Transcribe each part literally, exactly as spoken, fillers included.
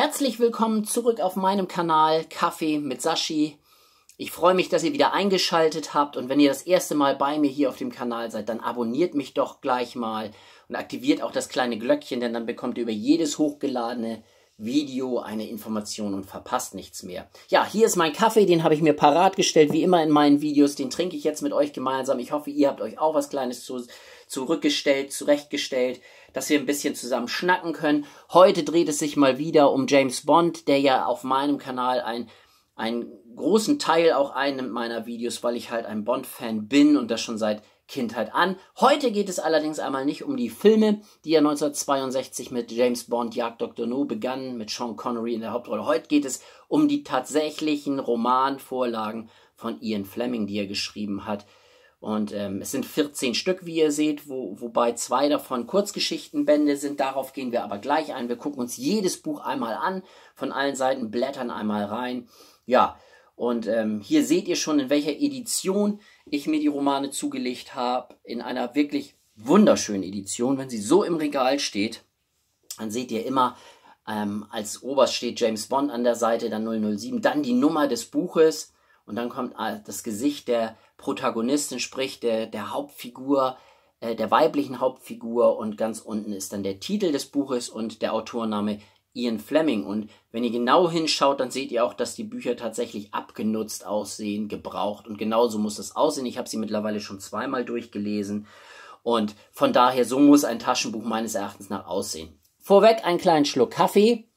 Herzlich willkommen zurück auf meinem Kanal Kaffee mit Sashi. Ich freue mich, dass ihr wieder eingeschaltet habt, und wenn ihr das erste Mal bei mir hier auf dem Kanal seid, dann abonniert mich doch gleich mal und aktiviert auch das kleine Glöckchen, denn dann bekommt ihr über jedes hochgeladene Video eine Information und verpasst nichts mehr. Ja, hier ist mein Kaffee, den habe ich mir parat gestellt, wie immer in meinen Videos. Den trinke ich jetzt mit euch gemeinsam. Ich hoffe, ihr habt euch auch was Kleines zu, zurückgestellt, zurechtgestellt, dass wir ein bisschen zusammen schnacken können. Heute dreht es sich mal wieder um James Bond, der ja auf meinem Kanal ein, einen großen Teil auch einnimmt meiner Videos, weil ich halt ein Bond-Fan bin und das schon seit Kindheit an. Heute geht es allerdings einmal nicht um die Filme, die ja neunzehnhundertzweiundsechzig mit James Bond Jagd Doktor No begannen, mit Sean Connery in der Hauptrolle. Heute geht es um die tatsächlichen Romanvorlagen von Ian Fleming, die er geschrieben hat. Und ähm, es sind vierzehn Stück, wie ihr seht, wo, wobei zwei davon Kurzgeschichtenbände sind. Darauf gehen wir aber gleich ein. Wir gucken uns jedes Buch einmal an, von allen Seiten blättern einmal rein. Ja, und ähm, hier seht ihr schon, in welcher Edition ich mir die Romane zugelegt habe. In einer wirklich wunderschönen Edition. Wenn sie so im Regal steht, dann seht ihr immer, ähm, als oberst steht James Bond an der Seite, dann null null sieben, dann die Nummer des Buches und dann kommt äh, das Gesicht der Protagonistin, sprich der, der Hauptfigur, äh, der weiblichen Hauptfigur, und ganz unten ist dann der Titel des Buches und der Autorname Ian Fleming. Und wenn ihr genau hinschaut, dann seht ihr auch, dass die Bücher tatsächlich abgenutzt aussehen, gebraucht, und genauso muss es aussehen. Ich habe sie mittlerweile schon zweimal durchgelesen und von daher, so muss ein Taschenbuch meines Erachtens nach aussehen. Vorweg einen kleinen Schluck Kaffee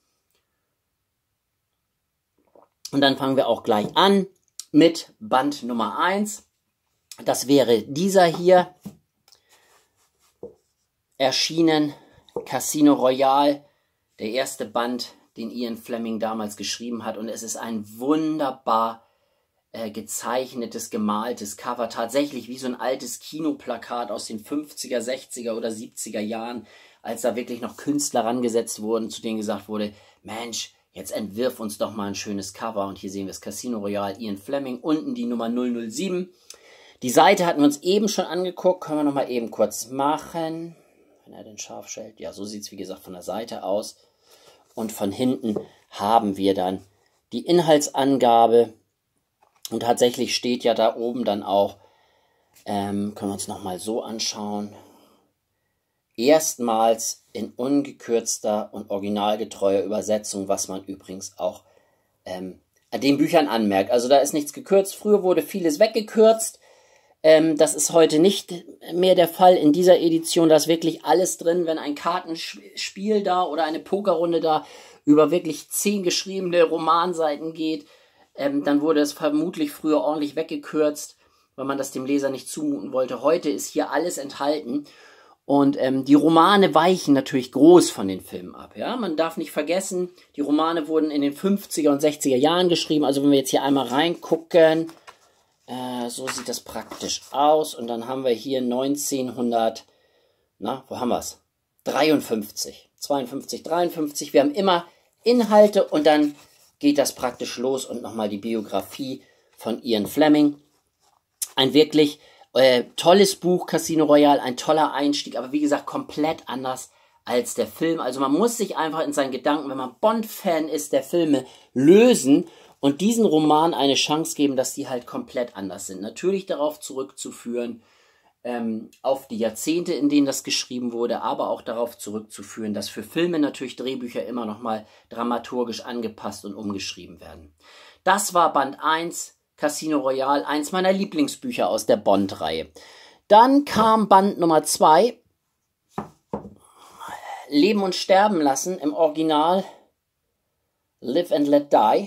und dann fangen wir auch gleich an mit Band Nummer eins. Das wäre dieser hier, erschienen, Casino Royale, der erste Band, den Ian Fleming damals geschrieben hat. Und es ist ein wunderbar äh, gezeichnetes, gemaltes Cover. Tatsächlich wie so ein altes Kinoplakat aus den fünfziger, sechziger oder siebziger Jahren, als da wirklich noch Künstler rangesetzt wurden, zu denen gesagt wurde, Mensch, jetzt entwirf uns doch mal ein schönes Cover. Und hier sehen wir das Casino Royale, Ian Fleming, unten die Nummer null null sieben. Die Seite hatten wir uns eben schon angeguckt, können wir noch mal eben kurz machen, wenn er den scharf stellt. Ja, so sieht es wie gesagt von der Seite aus. Und von hinten haben wir dann die Inhaltsangabe. Und tatsächlich steht ja da oben dann auch, ähm, können wir uns noch mal so anschauen, erstmals in ungekürzter und originalgetreuer Übersetzung, was man übrigens auch ähm, an den Büchern anmerkt. Also da ist nichts gekürzt. Früher wurde vieles weggekürzt. Ähm, das ist heute nicht mehr der Fall in dieser Edition. Da ist wirklich alles drin. Wenn ein Kartenspiel da oder eine Pokerrunde da über wirklich zehn geschriebene Romanseiten geht, ähm, dann wurde es vermutlich früher ordentlich weggekürzt, weil man das dem Leser nicht zumuten wollte. Heute ist hier alles enthalten. Und ähm, die Romane weichen natürlich groß von den Filmen ab. Ja? Man darf nicht vergessen, die Romane wurden in den fünfziger und sechziger Jahren geschrieben. Also wenn wir jetzt hier einmal reingucken, äh, so sieht das praktisch aus. Und dann haben wir hier neunzehnhundert, na, wo haben wir es? dreiundfünfzig, zweiundfünfzig, dreiundfünfzig. Wir haben immer Inhalte und dann geht das praktisch los. Und nochmal die Biografie von Ian Fleming. Ein wirklich Äh, tolles Buch, Casino Royale, ein toller Einstieg, aber wie gesagt, komplett anders als der Film. Also man muss sich einfach in seinen Gedanken, wenn man Bond-Fan ist, der Filme lösen und diesen Roman eine Chance geben, dass die halt komplett anders sind. Natürlich darauf zurückzuführen, ähm, auf die Jahrzehnte, in denen das geschrieben wurde, aber auch darauf zurückzuführen, dass für Filme natürlich Drehbücher immer nochmal dramaturgisch angepasst und umgeschrieben werden. Das war Band eins. Casino Royale, eins meiner Lieblingsbücher aus der Bond-Reihe. Dann kam Band Nummer zwei, Leben und Sterben lassen, im Original Live and Let Die.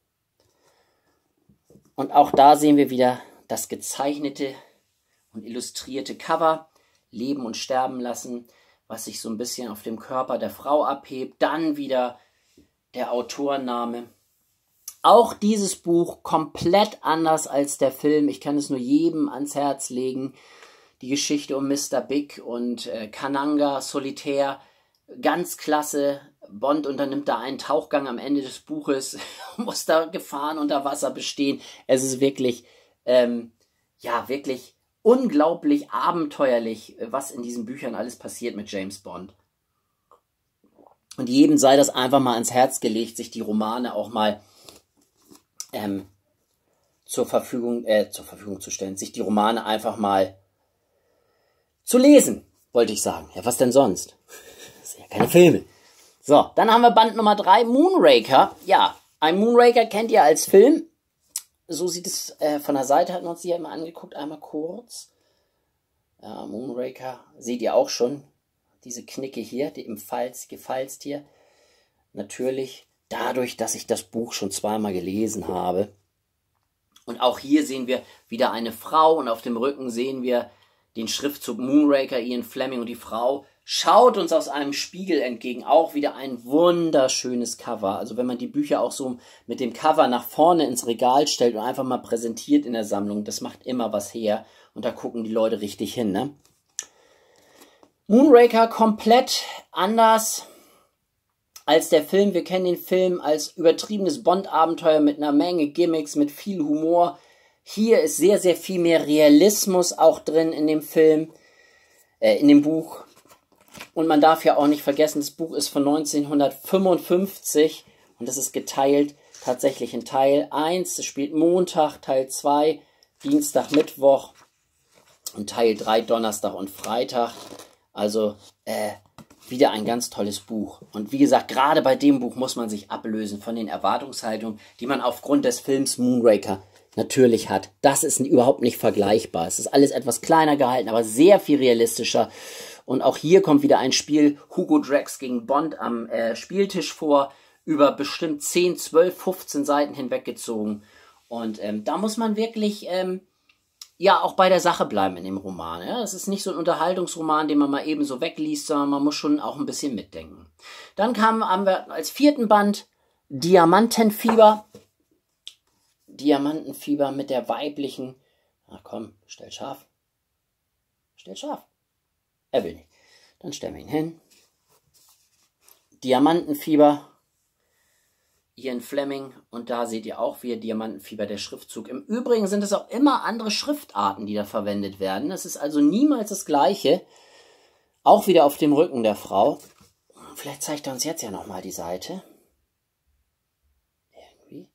Und auch da sehen wir wieder das gezeichnete und illustrierte Cover, Leben und Sterben lassen, was sich so ein bisschen auf dem Körper der Frau abhebt. Dann wieder der Autorname. Auch dieses Buch komplett anders als der Film. Ich kann es nur jedem ans Herz legen. Die Geschichte um Mister Big und äh, Kananga, Solitär, ganz klasse. Bond unternimmt da einen Tauchgang am Ende des Buches, muss da Gefahren unter Wasser bestehen. Es ist wirklich, ähm, ja, wirklich unglaublich abenteuerlich, was in diesen Büchern alles passiert mit James Bond. Und jedem sei das einfach mal ans Herz gelegt, sich die Romane auch mal ähm, zur Verfügung, äh, zur Verfügung zu stellen, sich die Romane einfach mal zu lesen, wollte ich sagen. Ja, was denn sonst? Das sind ja keine Filme. So, dann haben wir Band Nummer drei, Moonraker. Ja, ein Moonraker kennt ihr als Film. So sieht es äh, von der Seite, hatten wir uns die ja immer angeguckt, einmal kurz. Ja, Moonraker, seht ihr auch schon. Diese Knicke hier, die im Falz, gefalzt hier. Natürlich dadurch, dass ich das Buch schon zweimal gelesen habe. Und auch hier sehen wir wieder eine Frau und auf dem Rücken sehen wir den Schriftzug Moonraker, Ian Fleming, und die Frau schaut uns aus einem Spiegel entgegen. Auch wieder ein wunderschönes Cover. Also wenn man die Bücher auch so mit dem Cover nach vorne ins Regal stellt und einfach mal präsentiert in der Sammlung, das macht immer was her. Und da gucken die Leute richtig hin, ne? Moonraker komplett anders als der Film. Wir kennen den Film als übertriebenes Bond-Abenteuer mit einer Menge Gimmicks, mit viel Humor. Hier ist sehr, sehr viel mehr Realismus auch drin in dem Film, äh, in dem Buch. Und man darf ja auch nicht vergessen, das Buch ist von neunzehnhundertfünfundfünfzig und das ist geteilt tatsächlich in Teil eins. Es spielt Montag, Teil zwei, Dienstag, Mittwoch und Teil drei, Donnerstag und Freitag. Also äh, wieder ein ganz tolles Buch. Und wie gesagt, gerade bei dem Buch muss man sich ablösen von den Erwartungshaltungen, die man aufgrund des Films Moonraker natürlich hat. Das ist überhaupt nicht vergleichbar. Es ist alles etwas kleiner gehalten, aber sehr viel realistischer. Und auch hier kommt wieder ein Spiel Hugo Drax gegen Bond am äh, Spieltisch vor, über bestimmt zehn, zwölf, fünfzehn Seiten hinweggezogen. Und ähm, da muss man wirklich ähm, ja auch bei der Sache bleiben in dem Roman. Ja? Es ist nicht so ein Unterhaltungsroman, den man mal eben so wegliest, sondern man muss schon auch ein bisschen mitdenken. Dann kam, haben wir als vierten Band Diamantenfieber. Diamantenfieber mit der weiblichen... Na komm, stell scharf. Stell scharf. Er will nicht. Dann stellen wir ihn hin. Diamantenfieber. Ian Fleming. Und da seht ihr auch wieder Diamantenfieber, der Schriftzug. Im Übrigen sind es auch immer andere Schriftarten, die da verwendet werden. Es ist also niemals das Gleiche. Auch wieder auf dem Rücken der Frau. Vielleicht zeigt er uns jetzt ja nochmal die Seite. Irgendwie.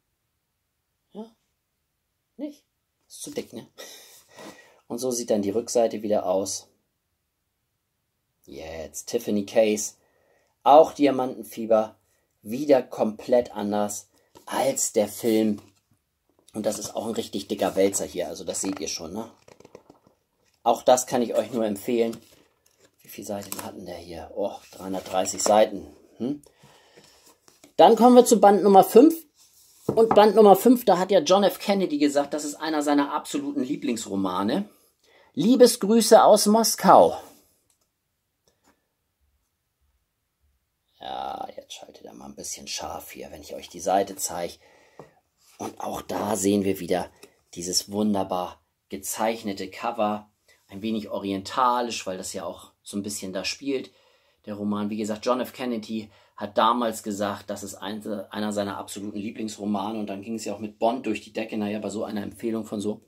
Ja. Nicht? Ist zu dick, ne? Und so sieht dann die Rückseite wieder aus. Jetzt Tiffany Case, auch Diamantenfieber, wieder komplett anders als der Film. Und das ist auch ein richtig dicker Wälzer hier, also das seht ihr schon, ne? Auch das kann ich euch nur empfehlen. Wie viele Seiten hatten der hier? Oh, dreihundertdreißig Seiten. Hm? Dann kommen wir zu Band Nummer fünf. Und Band Nummer fünf, da hat ja John F. Kennedy gesagt, das ist einer seiner absoluten Lieblingsromane. Liebesgrüße aus Moskau. Ja, jetzt schaltet er mal ein bisschen scharf hier, wenn ich euch die Seite zeige. Und auch da sehen wir wieder dieses wunderbar gezeichnete Cover. Ein wenig orientalisch, weil das ja auch so ein bisschen da spielt, der Roman. Wie gesagt, John F. Kennedy hat damals gesagt, das ist ein, einer seiner absoluten Lieblingsromane. Und dann ging es ja auch mit Bond durch die Decke. Naja, bei so einer Empfehlung von so,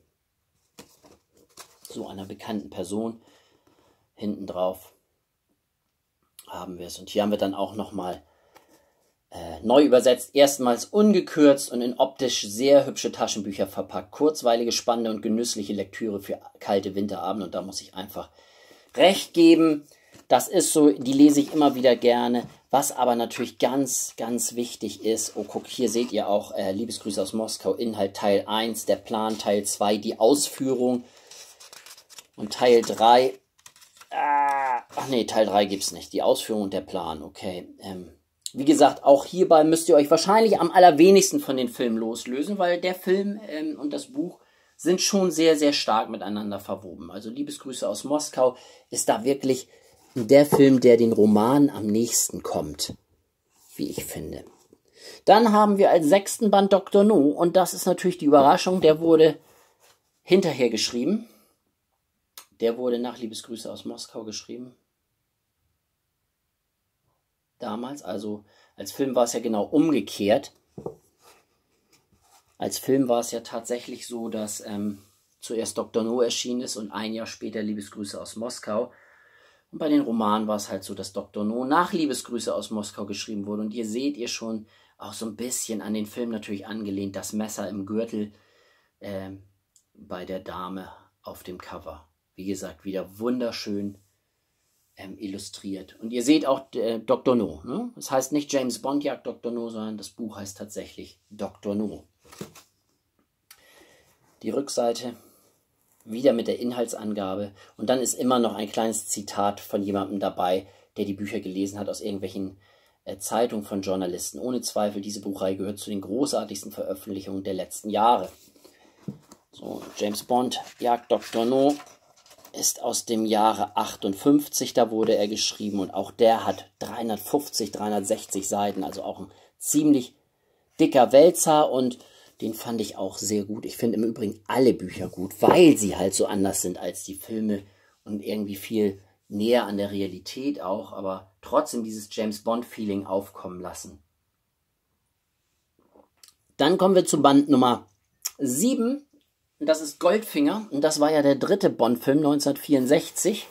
so einer bekannten Person hinten drauf haben wir es. Und hier haben wir dann auch nochmal äh, neu übersetzt, erstmals ungekürzt und in optisch sehr hübsche Taschenbücher verpackt. Kurzweilige, spannende und genüssliche Lektüre für kalte Winterabende. Und da muss ich einfach recht geben. Das ist so, die lese ich immer wieder gerne. Was aber natürlich ganz, ganz wichtig ist, oh guck, hier seht ihr auch äh, Liebesgrüße aus Moskau, Inhalt Teil eins, der Plan Teil zwei, die Ausführung und Teil drei. Ach nee, Teil drei gibt es nicht. Die Ausführung und der Plan, okay. Ähm, wie gesagt, auch hierbei müsst ihr euch wahrscheinlich am allerwenigsten von den Filmen loslösen, weil der Film ähm, und das Buch sind schon sehr, sehr stark miteinander verwoben. Also Liebesgrüße aus Moskau ist da wirklich der Film, der den Roman am nächsten kommt, wie ich finde. Dann haben wir als sechsten Band Doktor No und das ist natürlich die Überraschung, der wurde hinterher geschrieben. Der wurde nach Liebesgrüße aus Moskau geschrieben. Damals, also als Film war es ja genau umgekehrt. Als Film war es ja tatsächlich so, dass ähm, zuerst Doktor No erschienen ist und ein Jahr später Liebesgrüße aus Moskau. Und bei den Romanen war es halt so, dass Doktor No nach Liebesgrüße aus Moskau geschrieben wurde. Und ihr seht ihr schon auch so ein bisschen an den Film natürlich angelehnt, das Messer im Gürtel äh, bei der Dame auf dem Cover. Wie gesagt, wieder wunderschön ähm, illustriert. Und ihr seht auch äh, Doktor No. Ne? Das heißt nicht James Bond jagt Doktor No, sondern das Buch heißt tatsächlich Doktor No. Die Rückseite wieder mit der Inhaltsangabe. Und dann ist immer noch ein kleines Zitat von jemandem dabei, der die Bücher gelesen hat aus irgendwelchen äh, Zeitungen von Journalisten. Ohne Zweifel, diese Buchreihe gehört zu den großartigsten Veröffentlichungen der letzten Jahre. So, James Bond jagt Doktor No ist aus dem Jahre achtundfünfzig, da wurde er geschrieben. Und auch der hat dreihundertfünfzig, dreihundertsechzig Seiten, also auch ein ziemlich dicker Wälzer, und den fand ich auch sehr gut. Ich finde im Übrigen alle Bücher gut, weil sie halt so anders sind als die Filme und irgendwie viel näher an der Realität auch, aber trotzdem dieses James-Bond-Feeling aufkommen lassen. Dann kommen wir zu Band Nummer sieben. Das ist Goldfinger, und das war ja der dritte Bond-Film neunzehnhundertvierundsechzig.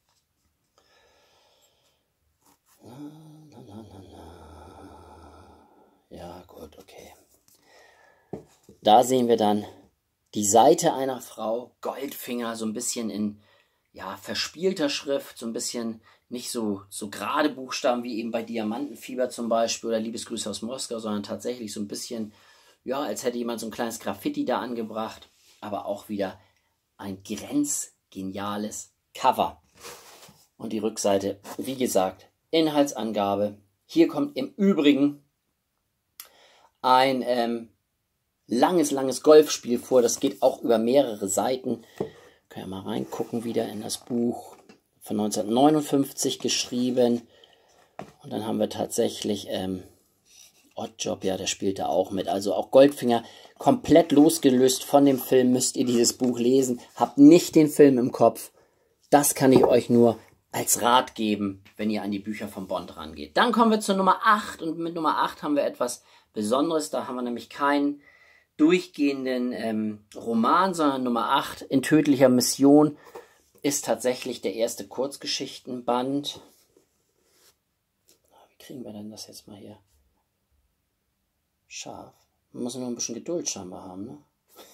Ja, gut, okay. Da sehen wir dann die Seite einer Frau, Goldfinger, so ein bisschen in ja, verspielter Schrift, so ein bisschen nicht so, so gerade Buchstaben wie eben bei Diamantenfieber zum Beispiel oder Liebesgrüße aus Moskau, sondern tatsächlich so ein bisschen, ja, als hätte jemand so ein kleines Graffiti da angebracht, aber auch wieder ein grenzgeniales Cover. Und die Rückseite, wie gesagt, Inhaltsangabe. Hier kommt im Übrigen ein ähm, langes, langes Golfspiel vor. Das geht auch über mehrere Seiten. Können wir mal reingucken wieder in das Buch. Von neunzehnhundertneunundfünfzig geschrieben. Und dann haben wir tatsächlich ähm, Oddjob, ja, der spielt da auch mit. Also auch Goldfinger, komplett losgelöst von dem Film, müsst ihr dieses Buch lesen. Habt nicht den Film im Kopf. Das kann ich euch nur als Rat geben, wenn ihr an die Bücher von Bond rangeht. Dann kommen wir zur Nummer acht. Und mit Nummer acht haben wir etwas Besonderes. Da haben wir nämlich keinen durchgehenden ähm, Roman, sondern Nummer acht, in tödlicher Mission, ist tatsächlich der erste Kurzgeschichtenband. Wie kriegen wir denn das jetzt mal hier scharf? Man muss nur ein bisschen Geduld scheinbar haben, ne?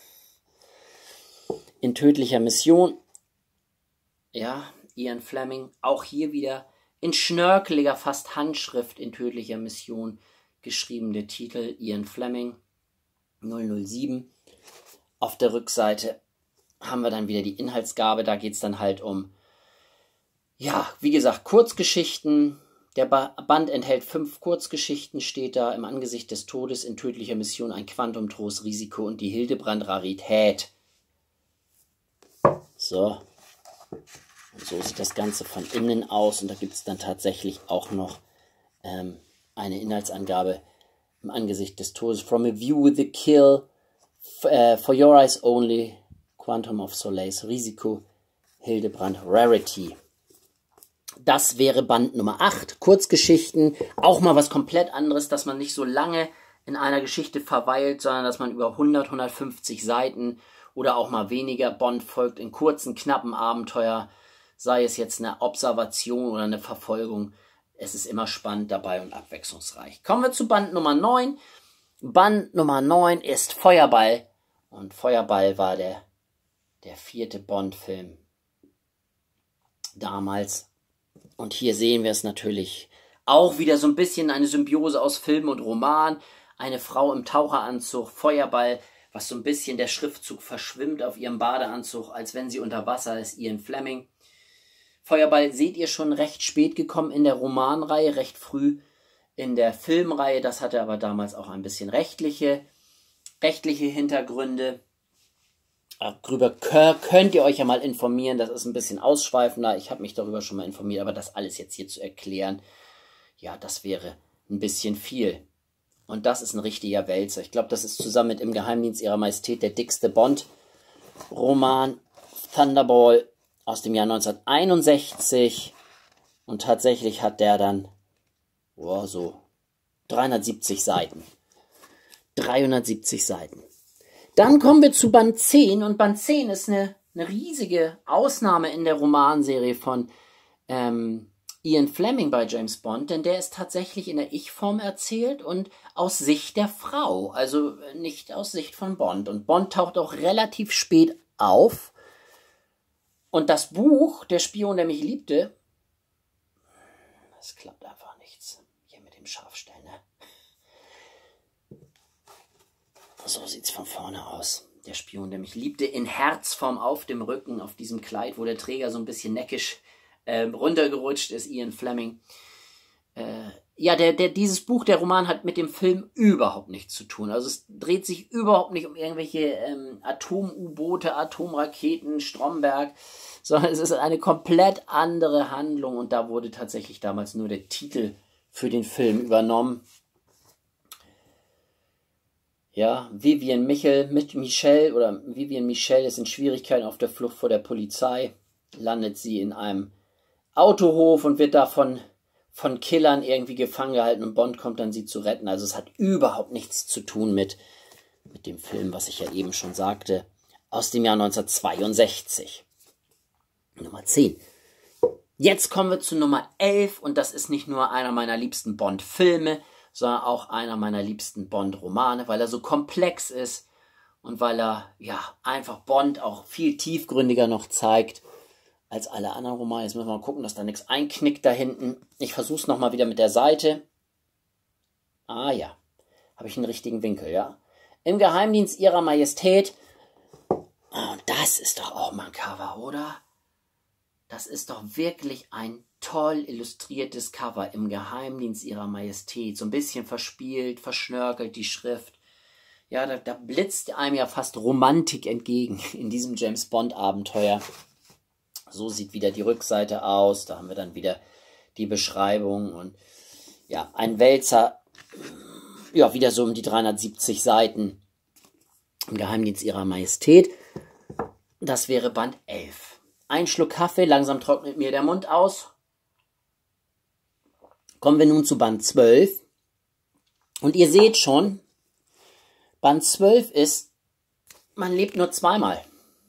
In tödlicher Mission, ja, Ian Fleming, auch hier wieder in schnörkeliger, fast Handschrift in tödlicher Mission geschrieben, der Titel Ian Fleming null null sieben. Auf der Rückseite haben wir dann wieder die Inhaltsgabe, da geht es dann halt um, ja, wie gesagt, Kurzgeschichten. Der Band enthält fünf Kurzgeschichten, steht da: Im Angesicht des Todes, in tödlicher Mission, ein Quantumtrost-Risiko und die Hildebrand-Rarität. So. Und so sieht das Ganze von innen aus, und da gibt es dann tatsächlich auch noch ähm, eine Inhaltsangabe. Im Angesicht des Todes, from a view with the kill, uh, for your eyes only, Quantum of Solace, Risiko, Hildebrand, Rarity. Das wäre Band Nummer acht, Kurzgeschichten, auch mal was komplett anderes, dass man nicht so lange in einer Geschichte verweilt, sondern dass man über hundert, hundertfünfzig Seiten oder auch mal weniger Bond folgt in kurzen, knappen Abenteuer, sei es jetzt eine Observation oder eine Verfolgung. Es ist immer spannend dabei und abwechslungsreich. Kommen wir zu Band Nummer neun. Band Nummer neun ist Feuerball. Und Feuerball war der, der vierte Bond-Film damals. Und hier sehen wir es natürlich auch wieder so ein bisschen eine Symbiose aus Film und Roman. Eine Frau im Taucheranzug, Feuerball, was so ein bisschen der Schriftzug verschwimmt auf ihrem Badeanzug, als wenn sie unter Wasser ist, Ian Fleming. Feuerball seht ihr schon recht spät gekommen in der Romanreihe, recht früh in der Filmreihe. Das hatte aber damals auch ein bisschen rechtliche, rechtliche Hintergründe. Darüber könnt ihr euch ja mal informieren. Das ist ein bisschen ausschweifender. Ich habe mich darüber schon mal informiert, aber das alles jetzt hier zu erklären, ja, das wäre ein bisschen viel. Und das ist ein richtiger Wälzer. Ich glaube, das ist zusammen mit Im Geheimdienst ihrer Majestät der dickste Bond-Roman. Thunderball aus dem Jahr neunzehnhunderteinundsechzig, und tatsächlich hat der dann oh, so dreihundertsiebzig Seiten. dreihundertsiebzig Seiten. Dann kommen wir zu Band zehn, und Band zehn ist eine, eine riesige Ausnahme in der Romanserie von ähm, Ian Fleming bei James Bond, denn der ist tatsächlich in der Ich-Form erzählt und aus Sicht der Frau, also nicht aus Sicht von Bond. Und Bond taucht auch relativ spät auf. Und das Buch, Der Spion, der mich liebte, das klappt einfach nichts. Hier mit dem Scharfstellen, ne? So sieht's von vorne aus. Der Spion, der mich liebte, in Herzform auf dem Rücken, auf diesem Kleid, wo der Träger so ein bisschen neckisch äh, runtergerutscht ist, Ian Fleming. Äh, ja, der, der, dieses Buch, der Roman, hat mit dem Film überhaupt nichts zu tun. Also es dreht sich überhaupt nicht um irgendwelche ähm, Atom-U-Boote, Atomraketen, Stromberg, sondern es ist eine komplett andere Handlung und da wurde tatsächlich damals nur der Titel für den Film übernommen. Ja, Vivian Michel mit Michel oder Vivian Michel ist in Schwierigkeiten auf der Flucht vor der Polizei. Landet sie in einem Autohof und wird davon von Killern irgendwie gefangen gehalten und Bond kommt dann, sie zu retten. Also es hat überhaupt nichts zu tun mit, mit dem Film, was ich ja eben schon sagte, aus dem Jahr neunzehnhundertzweiundsechzig. Nummer zehn. Jetzt kommen wir zu Nummer elf und das ist nicht nur einer meiner liebsten Bond-Filme, sondern auch einer meiner liebsten Bond-Romane, weil er so komplex ist und weil er ja einfach Bond auch viel tiefgründiger noch zeigt als alle anderen Romane. Jetzt müssen wir mal gucken, dass da nichts einknickt da hinten. Ich versuche es nochmal wieder mit der Seite. Ah ja, habe ich einen richtigen Winkel, ja. Im Geheimdienst ihrer Majestät. Und das ist doch auch mal ein Cover, oder? Das ist doch wirklich ein toll illustriertes Cover. Im Geheimdienst ihrer Majestät. So ein bisschen verspielt, verschnörkelt die Schrift. Ja, da, da blitzt einem ja fast Romantik entgegen in diesem James-Bond-Abenteuer. So sieht wieder die Rückseite aus. Da haben wir dann wieder die Beschreibung. Und ja, ein Wälzer, ja, wieder so um die dreihundertsiebzig Seiten. Im Geheimdienst ihrer Majestät. Das wäre Band elf. Ein Schluck Kaffee, langsam trocknet mir der Mund aus. Kommen wir nun zu Band zwölf. Und ihr seht schon, Band zwölf ist, man lebt nur zweimal.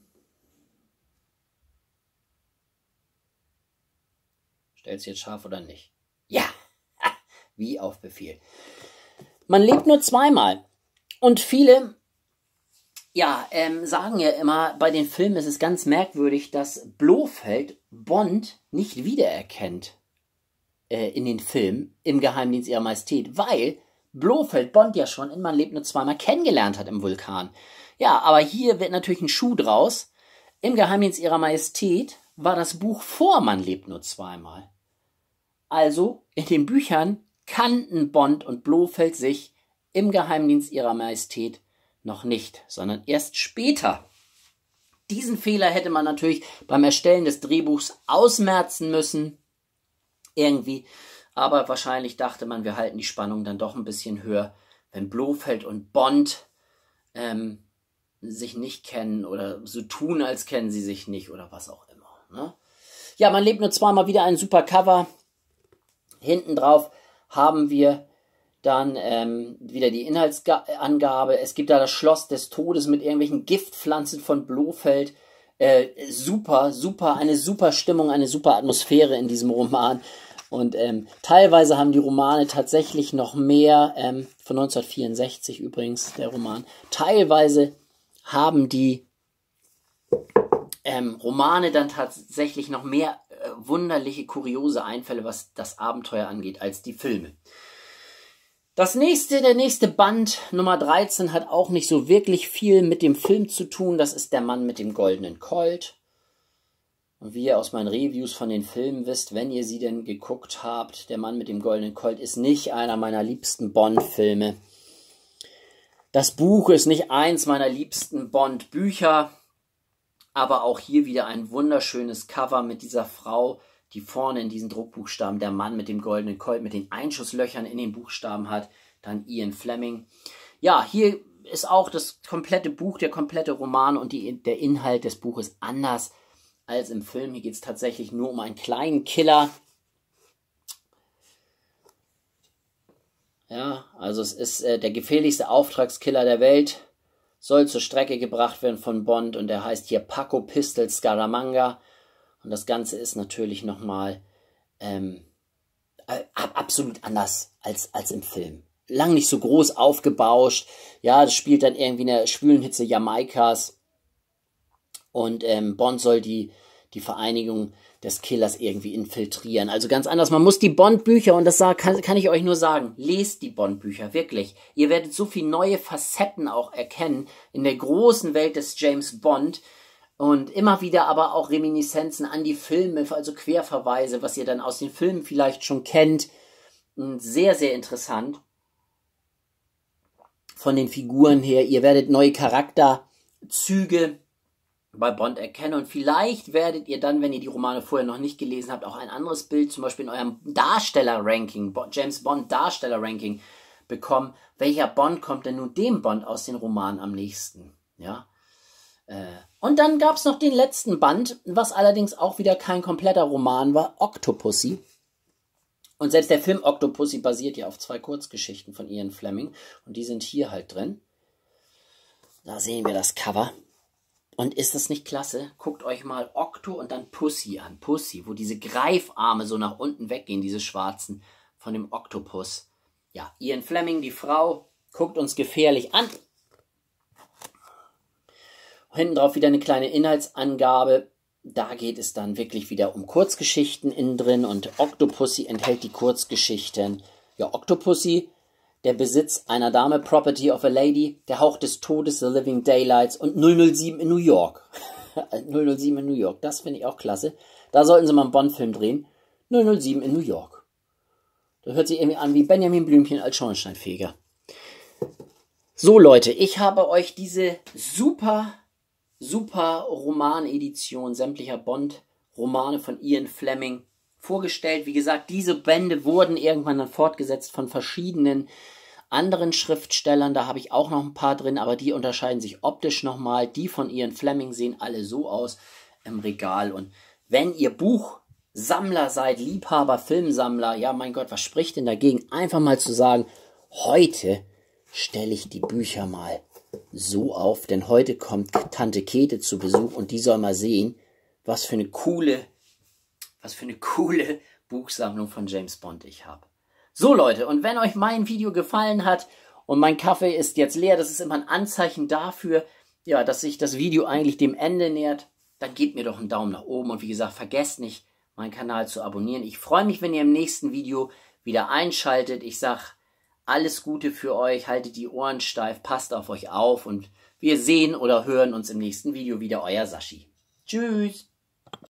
Stellt's jetzt scharf oder nicht? Ja, wie auf Befehl. Man lebt nur zweimal. Und viele, ja, ähm, sagen ja immer, bei den Filmen ist es ganz merkwürdig, dass Blofeld Bond nicht wiedererkennt äh, in den Filmen im Geheimdienst ihrer Majestät, weil Blofeld Bond ja schon in Man lebt nur zweimal kennengelernt hat im Vulkan. Ja, aber hier wird natürlich ein Schuh draus. Im Geheimdienst ihrer Majestät war das Buch vor Man lebt nur zweimal. Also, in den Büchern kannten Bond und Blofeld sich im Geheimdienst ihrer Majestät noch nicht, sondern erst später. Diesen Fehler hätte man natürlich beim Erstellen des Drehbuchs ausmerzen müssen, irgendwie. Aber wahrscheinlich dachte man, wir halten die Spannung dann doch ein bisschen höher, wenn Blofeld und Bond ähm, sich nicht kennen oder so tun, als kennen sie sich nicht oder was auch immer. Ne? Ja, Man lebt nur zweimal, wieder ein super Cover. Hinten drauf haben wir dann ähm, wieder die Inhaltsangabe. Es gibt da das Schloss des Todes mit irgendwelchen Giftpflanzen von Blofeld. Äh, super, super, eine super Stimmung, eine super Atmosphäre in diesem Roman. Und ähm, teilweise haben die Romane tatsächlich noch mehr, ähm, von neunzehnhundertvierundsechzig übrigens, der Roman. Teilweise haben die ähm, Romane dann tatsächlich noch mehr äh, wunderliche, kuriose Einfälle, was das Abenteuer angeht, als die Filme. Das nächste, der nächste Band, Nummer dreizehn, hat auch nicht so wirklich viel mit dem Film zu tun. Das ist Der Mann mit dem goldenen Colt. Und wie ihr aus meinen Reviews von den Filmen wisst, wenn ihr sie denn geguckt habt, Der Mann mit dem goldenen Colt ist nicht einer meiner liebsten Bond-Filme. Das Buch ist nicht eins meiner liebsten Bond-Bücher, aber auch hier wieder ein wunderschönes Cover mit dieser Frau, die vorne in diesen Druckbuchstaben Der Mann mit dem goldenen Colt mit den Einschusslöchern in den Buchstaben hat. Dann Ian Fleming. Ja, hier ist auch das komplette Buch, der komplette Roman und die, der Inhalt des Buches anders als im Film. Hier geht es tatsächlich nur um einen kleinen Killer. Ja, also es ist äh, der gefährlichste Auftragskiller der Welt. Soll zur Strecke gebracht werden von Bond und der heißt hier Paco Pistol Scaramanga. Und das Ganze ist natürlich nochmal ähm, äh, absolut anders als, als im Film. Lang nicht so groß aufgebauscht. Ja, das spielt dann irgendwie in der schwülen Hitze Jamaikas. Und ähm, Bond soll die, die Vereinigung des Killers irgendwie infiltrieren. Also ganz anders. Man muss die Bond-Bücher, und das kann, kann ich euch nur sagen, lest die Bond-Bücher, wirklich. Ihr werdet so viele neue Facetten auch erkennen in der großen Welt des James Bond. Und immer wieder aber auch Reminiszenzen an die Filme, also Querverweise, was ihr dann aus den Filmen vielleicht schon kennt. Sehr, sehr interessant. Von den Figuren her. Ihr werdet neue Charakterzüge bei Bond erkennen. Und vielleicht werdet ihr dann, wenn ihr die Romane vorher noch nicht gelesen habt, auch ein anderes Bild, zum Beispiel in eurem Darsteller-Ranking, James Bond Darsteller-Ranking bekommen. Welcher Bond kommt denn nun dem Bond aus den Romanen am nächsten? Ja. Und dann gab es noch den letzten Band, was allerdings auch wieder kein kompletter Roman war, Octopussy. Und selbst der Film Octopussy basiert ja auf zwei Kurzgeschichten von Ian Fleming. Und die sind hier halt drin. Da sehen wir das Cover. Und ist das nicht klasse? Guckt euch mal Octo und dann Pussy an. Pussy, wo diese Greifarme so nach unten weggehen, diese schwarzen, von dem Oktopus. Ja, Ian Fleming, die Frau, guckt uns gefährlich an. Hinten drauf wieder eine kleine Inhaltsangabe. Da geht es dann wirklich wieder um Kurzgeschichten innen drin und Octopussy enthält die Kurzgeschichten. Ja, Octopussy, der Besitz einer Dame, Property of a Lady, der Hauch des Todes, The Living Daylights und null null sieben in New York. null null sieben in New York, das finde ich auch klasse. Da sollten sie mal einen Bond-Film drehen. null null sieben in New York. Das hört sich irgendwie an wie Benjamin Blümchen als Schornsteinfeger. So Leute, ich habe euch diese super... super Romanedition sämtlicher Bond-Romane von Ian Fleming vorgestellt. Wie gesagt, diese Bände wurden irgendwann dann fortgesetzt von verschiedenen anderen Schriftstellern. Da habe ich auch noch ein paar drin, aber die unterscheiden sich optisch nochmal. Die von Ian Fleming sehen alle so aus im Regal. Und wenn ihr Buchsammler seid, Liebhaber, Filmsammler, ja mein Gott, was spricht denn dagegen? Einfach mal zu sagen, heute stelle ich die Bücher mal so auf, denn heute kommt Tante Käthe zu Besuch und die soll mal sehen, was für eine coole, was für eine coole Buchsammlung von James Bond ich habe. So Leute, und wenn euch mein Video gefallen hat und mein Kaffee ist jetzt leer, das ist immer ein Anzeichen dafür, ja, dass sich das Video eigentlich dem Ende nähert, dann gebt mir doch einen Daumen nach oben und wie gesagt, vergesst nicht, meinen Kanal zu abonnieren. Ich freue mich, wenn ihr im nächsten Video wieder einschaltet. Ich sag alles Gute für euch, haltet die Ohren steif, passt auf euch auf und wir sehen oder hören uns im nächsten Video wieder. Euer Sashi. Tschüss.